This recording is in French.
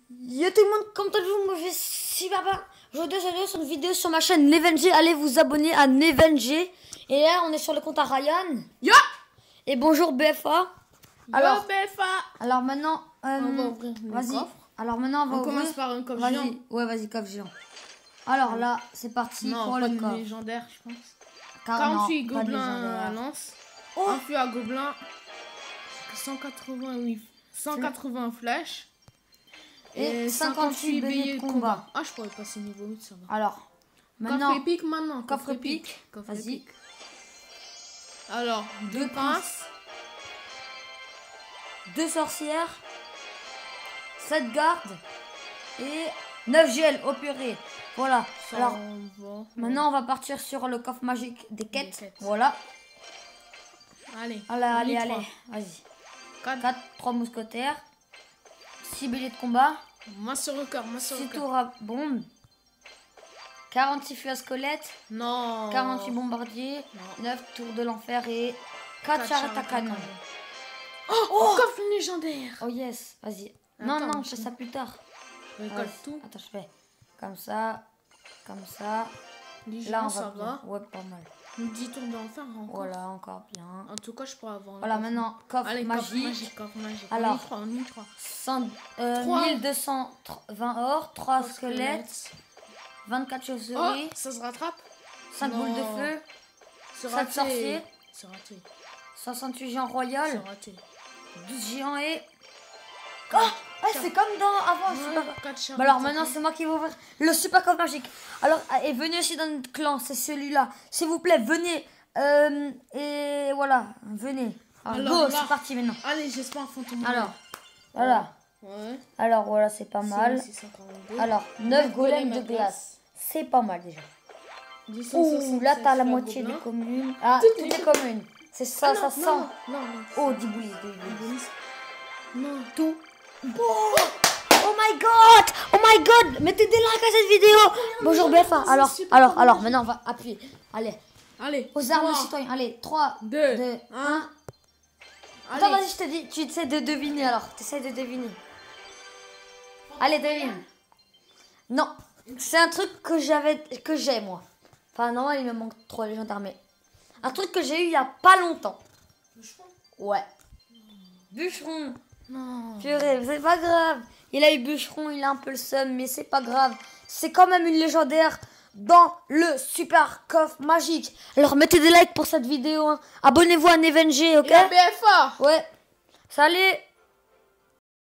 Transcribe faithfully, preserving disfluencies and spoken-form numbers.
Yo tout le monde, comme toujours, moi je suis super bien. Aujourd'hui, j'ai sur une vidéo sur ma chaîne Nevenj. Allez vous abonner à Nevenj. Et là, on est sur le compte à Ryan. Yo. Et bonjour B F A. Alors, B F A. Alors maintenant, euh, on va ouvrir le vas-y. coffre. Alors maintenant, on va On ouvrir. commence par un coffre Vas-y. géant. Ouais, vas-y, coffre géant. Alors là, c'est parti Non, pour pas le de coffre. légendaire, je pense. Car quarante-huit non, pas de gobelins légendaire. à lance. Oh. Un feu à gobelins. cent quatre-vingt-huit. cent quatre-vingts flèches. Et cinquante-huit béliers de combat. Ah, je pourrais passer niveau huit, ça va. Alors, maintenant, Coffre épique maintenant. coffre épique. Coffre Vas-y. épique. Alors, deux Deux pinces. deux sorcières, sept gardes et neuf gels au purée. Voilà. Ça Alors, va. maintenant, on va partir sur le coffre magique des quêtes. Des quêtes. Voilà. Allez. Allez, on allez, y allez. trois. Vas-y. quatre. quatre, trois mousquetaires, six béliers de combat, Masse au record, masse au six record. tours à bombe, quarante-six feux à squelette, Non. quarante-huit bombardiers, Non. neuf tours de l'enfer et quatre charrettes à canon. Oh, oh, coffre légendaire. Oh yes, vas-y. Non, Attends, non, je je- fais ça plus tard. Récolte Ouais. tout. Attends, je fais comme ça, comme ça. Les Là, on gens, va ça bien. va. Ouais, pas mal. dix tours d'enfer encore. Voilà, encore bien. En tout cas, je pourrais avoir. un Voilà, coffre. maintenant, coffre Allez, magique. coffre magique, coffre magique. Alors. on y croit, on y croit. cent, euh, Trois. mille deux cent vingt or, trois Trois squelettes, squelettes. vingt-quatre Oh, chauves-souris, ça se rattrape. cinq non. boules de feu, C'est sept raté. sorciers, C'est raté. soixante-huit géants C'est royaux, raté. douze géants et... Oh, ah, c'est comme dans avant. Ouais, super- quatre charrettes Bah alors à maintenant, canon. c'est moi qui vais ouvrir le super coffre magique. Alors, et venez aussi dans notre clan, c'est celui-là. S'il vous plaît, venez. Euh, et voilà, venez. Alors, Alors, go, là. c'est parti maintenant. Allez, j'espère un fantôme. Alors, voilà. Ouais. Alors, voilà, c'est pas mal. six cent quarante-deux. Alors, neuf golems de à glace. C'est pas mal déjà. deux cent Ouh, soixante-seize là, t'as la feux à moitié des gobelins. communes. Ah, Toutes toutes les- les communes. C'est ça, Ah, ça non, sent. non, non, non. Oh, dix boulis, dix boulis. Bonus. Non. Tout. Oh, oh my god! Oh my god! Mettez des likes à cette vidéo! Bonjour B F A. Alors, super alors, cool. alors, maintenant on va appuyer. Allez, Allez. aux armes trois, citoyens. Allez, trois, deux, deux, un. un. Attends, Allez. vas-y, je te dis, tu essaies de deviner alors. Tu essaies de deviner. Allez, devine. Non, c'est un truc que j'avais, que j'ai moi. Enfin, non, il me manque trois légendaires, mais un truc que j'ai eu il y a pas longtemps. Ouais. Bûcheron. Non. Purée, c'est pas grave. Il a eu bûcheron, il a un peu le seum, mais c'est pas grave. C'est quand même une légendaire dans le super coffre magique. Alors mettez des likes pour cette vidéo. Hein. Abonnez-vous à Nevenj, ok? Et la B F A. Ouais. Salut.